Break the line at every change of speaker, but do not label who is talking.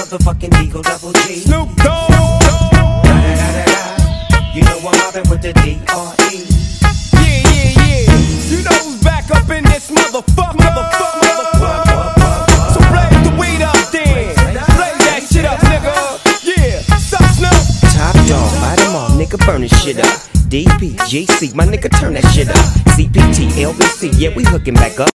motherfucking Eagle Double G.
Snoop Dogg.
You know I'm mobbing with the D.R.E.
Yeah. You know who's back up in this motherfucker. So blaze the weed up then. Blaze that shit up, nigga. Yeah, sup, Snoop?
Top dog, light them all, nigga, burn this shit up. DPGC, my nigga, turn that shit up. CPT, LBC, yeah, we hooking back up.